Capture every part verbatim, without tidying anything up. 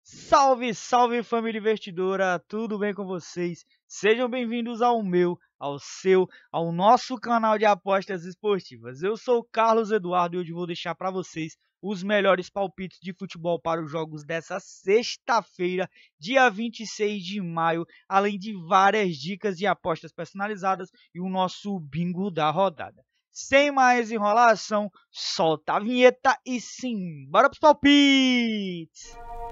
Salve, salve família investidora, tudo bem com vocês? Sejam bem-vindos ao meu, ao seu, ao nosso canal de apostas esportivas. Eu sou o Carlos Eduardo e hoje vou deixar para vocês os melhores palpites de futebol para os jogos dessa sexta-feira, dia vinte e seis de maio, além de várias dicas de apostas personalizadas e o nosso bingo da rodada. Sem mais enrolação, solta a vinheta e sim, bora pros palpites!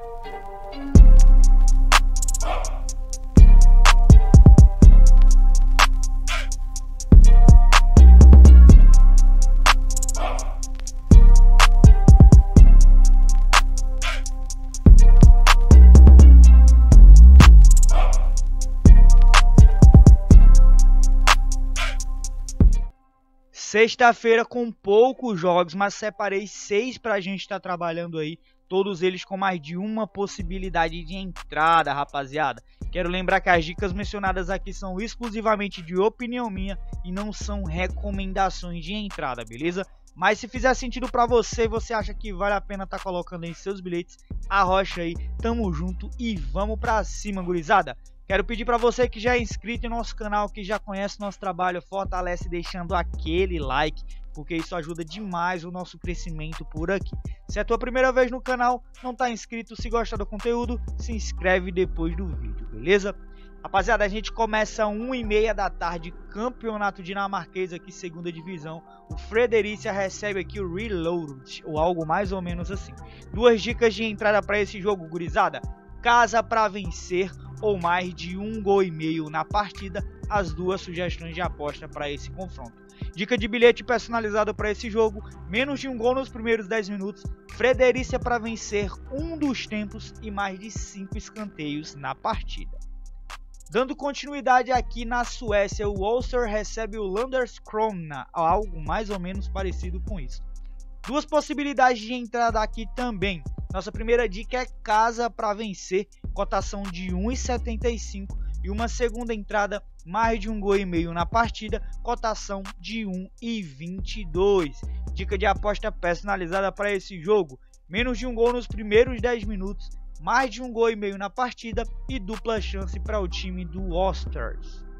Sexta-feira com poucos jogos, mas separei seis para a gente estar trabalhando aí, todos eles com mais de uma possibilidade de entrada, rapaziada. Quero lembrar que as dicas mencionadas aqui são exclusivamente de opinião minha e não são recomendações de entrada, beleza? Mas se fizer sentido para você e você acha que vale a pena estar colocando aí seus bilhetes, arrocha aí, tamo junto e vamos pra cima, gurizada. Quero pedir para você que já é inscrito em nosso canal, que já conhece nosso trabalho, fortalece deixando aquele like, porque isso ajuda demais o nosso crescimento por aqui. Se é a tua primeira vez no canal, não está inscrito, se gosta do conteúdo, se inscreve depois do vídeo, beleza? Rapaziada, a gente começa uma e meia da tarde, campeonato dinamarquês aqui, segunda divisão. O Fredericia recebe aqui o Reload, ou algo mais ou menos assim. Duas dicas de entrada para esse jogo, gurizada. Casa para vencer ou mais de um gol e meio na partida, as duas sugestões de aposta para esse confronto. Dica de bilhete personalizado para esse jogo, menos de um gol nos primeiros dez minutos, Fredericia para vencer um dos tempos e mais de cinco escanteios na partida. Dando continuidade aqui na Suécia, o Ulster recebe o Landskrona, algo mais ou menos parecido com isso. Duas possibilidades de entrada aqui também. Nossa primeira dica é casa para vencer, cotação de um e setenta e cinco, e uma segunda entrada, mais de um gol e meio na partida, cotação de um e vinte e dois. Dica de aposta personalizada para esse jogo, menos de um gol nos primeiros dez minutos, mais de um gol e meio na partida e dupla chance para o time do Ulster.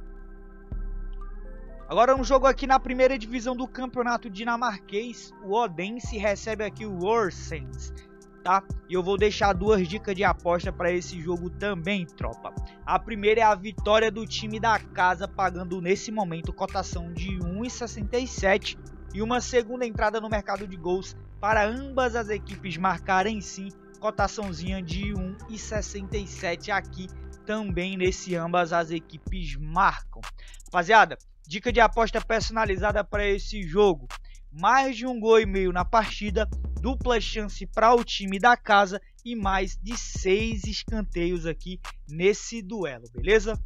Agora um jogo aqui na primeira divisão do campeonato dinamarquês, o Odense recebe aqui o Horsens. Tá? E eu vou deixar duas dicas de aposta para esse jogo também, tropa. A primeira é a vitória do time da casa, pagando nesse momento cotação de um e sessenta e sete, e uma segunda entrada no mercado de gols para ambas as equipes marcarem sim, cotaçãozinha de um e sessenta e sete aqui também nesse ambas as equipes marcam. Rapaziada, dica de aposta personalizada para esse jogo, mais de um gol e meio na partida, dupla chance para o time da casa e mais de seis escanteios aqui nesse duelo, beleza?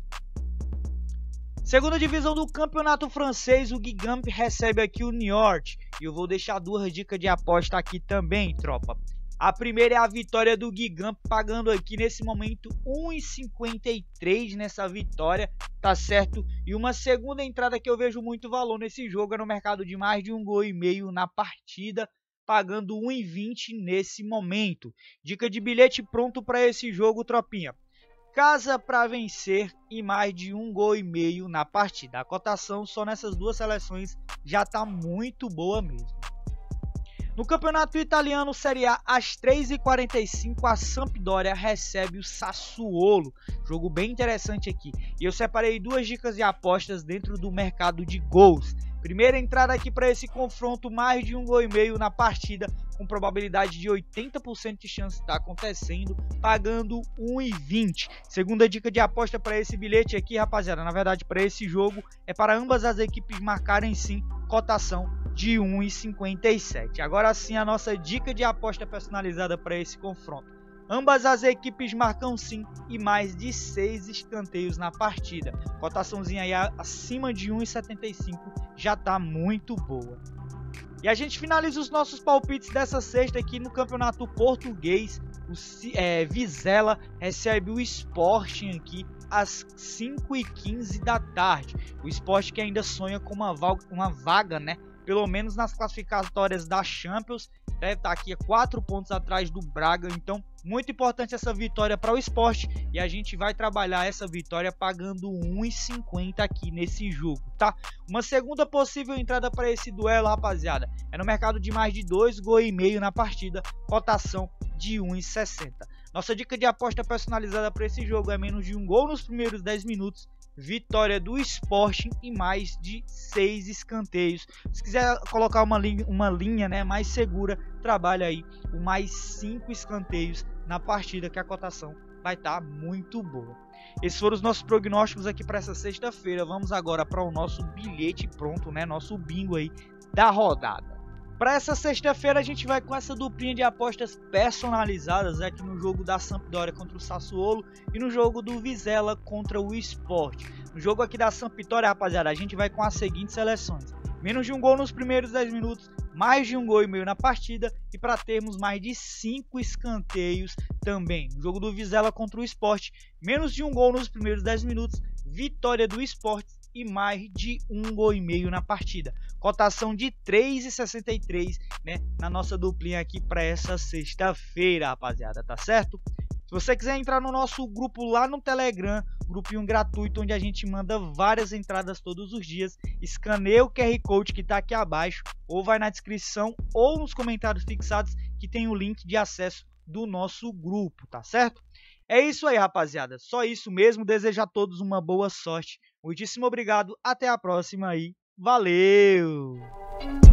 Segunda divisão do campeonato francês, o Guingamp recebe aqui o Niort. E eu vou deixar duas dicas de aposta aqui também, tropa. A primeira é a vitória do Guingamp, pagando aqui nesse momento um e cinquenta e três nessa vitória, tá certo? E uma segunda entrada que eu vejo muito valor nesse jogo é no mercado de mais de um gol e meio na partida, pagando um e vinte nesse momento. Dica de bilhete pronto para esse jogo, tropinha. Casa para vencer e mais de um gol e meio na partida. A cotação só nessas duas seleções já está muito boa mesmo. No campeonato italiano Série A, às três e quarenta e cinco, a Sampdoria recebe o Sassuolo. Jogo bem interessante aqui. E eu separei duas dicas de apostas dentro do mercado de gols. Primeira entrada aqui para esse confronto, mais de um gol e meio na partida, com probabilidade de oitenta por cento de chance de estar acontecendo, pagando um e vinte. Segunda dica de aposta para esse bilhete aqui, rapaziada, na verdade para esse jogo, é para ambas as equipes marcarem sim, cotação de um e cinquenta e sete. Agora sim a nossa dica de aposta personalizada para esse confronto. Ambas as equipes marcam sim e mais de seis escanteios na partida. Cotaçãozinha aí acima de um e setenta e cinco já está muito boa. E a gente finaliza os nossos palpites dessa sexta aqui no campeonato português. O é, Vizela recebe o Sporting aqui às cinco e quinze da tarde. O Sporting que ainda sonha com uma vaga, uma vaga, né? Pelo menos nas classificatórias da Champions. Deve estar aqui a quatro pontos atrás do Braga, então Muito importante essa vitória para o Sport e a gente vai trabalhar essa vitória pagando um e cinquenta aqui nesse jogo, tá? Uma segunda possível entrada para esse duelo, rapaziada, é no mercado de mais de dois gols e meio na partida, cotação de um e sessenta. Nossa dica de aposta personalizada para esse jogo é menos de um gol nos primeiros dez minutos, vitória do Sporting e mais de seis escanteios. Se quiser colocar uma linha, uma linha né, mais segura, trabalha aí o mais cinco escanteios na partida, que a cotação vai estar tá muito boa. Esses foram os nossos prognósticos aqui para essa sexta-feira. Vamos agora para o nosso bilhete pronto, né? Nosso bingo aí da rodada. Para essa sexta-feira a gente vai com essa duplinha de apostas personalizadas aqui no jogo da Sampdoria contra o Sassuolo e no jogo do Vizela contra o Sport. No jogo aqui da Sampdoria, rapaziada, a gente vai com as seguintes seleções: menos de um gol nos primeiros dez minutos, mais de um gol e meio na partida e para termos mais de cinco escanteios também. No jogo do Vizela contra o Sport, menos de um gol nos primeiros dez minutos, vitória do Sport e mais de um gol e meio na partida. Cotação de três e sessenta e três, né, na nossa duplinha aqui para essa sexta-feira, rapaziada, tá certo? Se você quiser entrar no nosso grupo lá no Telegram, grupinho gratuito onde a gente manda várias entradas todos os dias, escaneia o Q R Code que tá aqui abaixo, ou vai na descrição ou nos comentários fixados que tem o link de acesso do nosso grupo, tá certo? É isso aí, rapaziada. Só isso mesmo. Desejo a todos uma boa sorte. Muitíssimo obrigado. Até a próxima aí. Valeu!